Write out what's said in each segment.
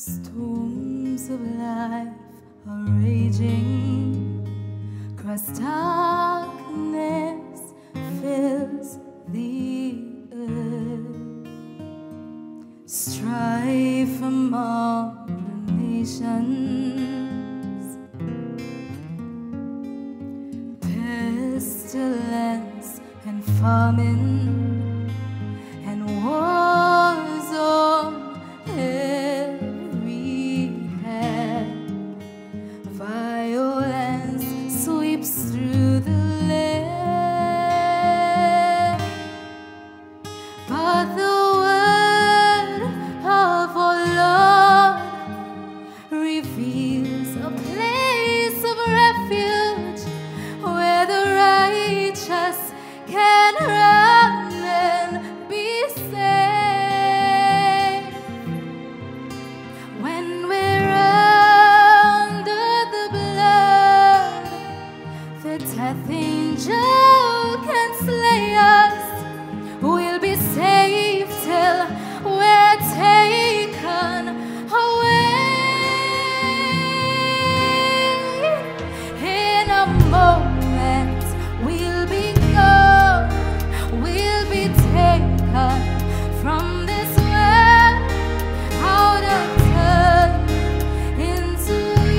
Storms of life are raging, cross darkness fills the earth. Strife among the nations, pestilence and famine, and wars on every hand. Violence sweeps through the land, but the word of our Lord reveals a place of refuge where the righteous can run and be saved. When we're under the blood, the death angel can slay us. We'll be safe till we're taken away. In a moment, we'll be gone. We'll be taken from this world, out of time into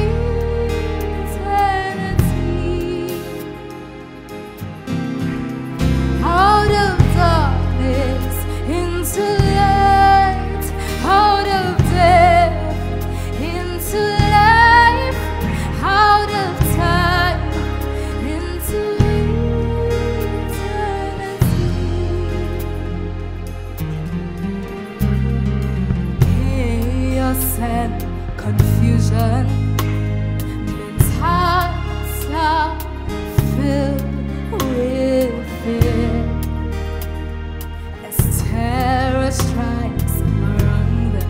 eternity, out of darkness into light, out of death into life, out of time into eternity. Chaos and confusion, men's hearts are filled with fear as terror strikes among them.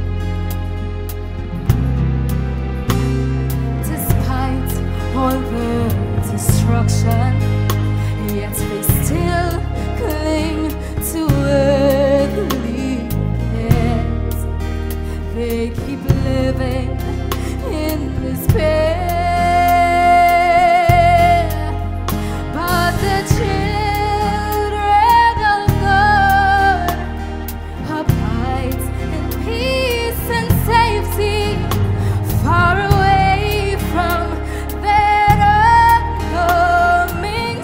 Despite all the destruction, yet they still cling to earthly cares. They keep living in despair, but the children of God abide in peace and safety, far away from that oncoming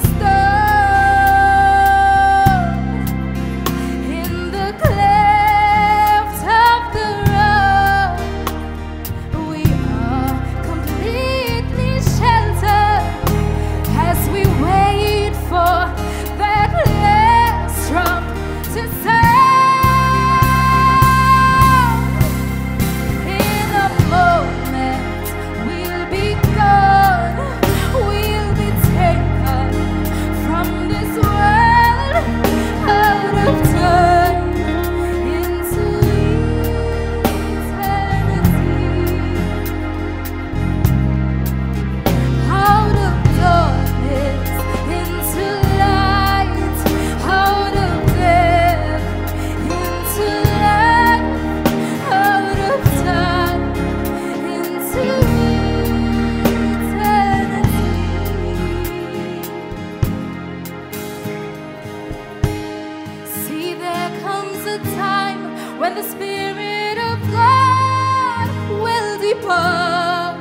storm. In the cleft of the rock, we are completely sheltered as we wait for that last trump to sound. In a moment, we'll be gone. We'll be taken from this world, out of time into eternity, out of darkness into light, out of death into life, out of time into eternity. See, there comes a time when the Spirit of God will depart.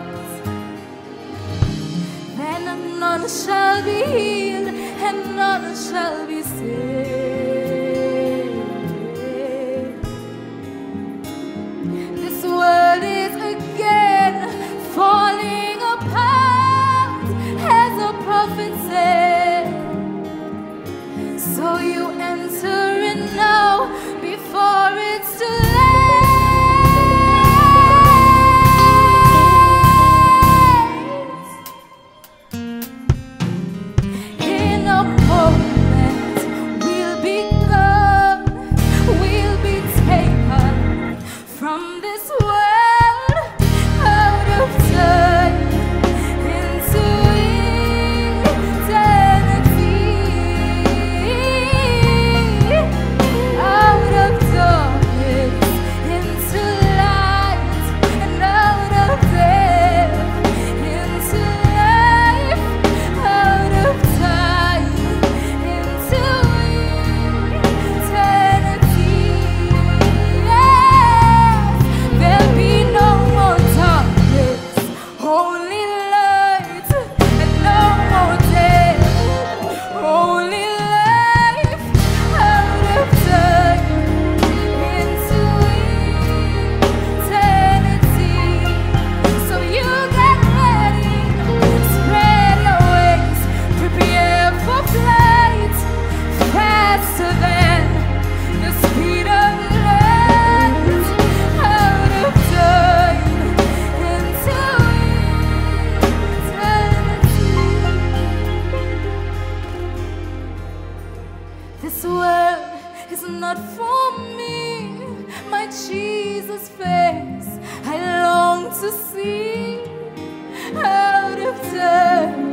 Then none shall be healed and none shall be saved. This world is again falling apart, as a prophet said. So you enter in now before it's too late. In a moment, we'll be gone. We'll be taken from this world, out of time into eternity, out of darkness This world is not for me. My Jesus' face I long to see. Out of time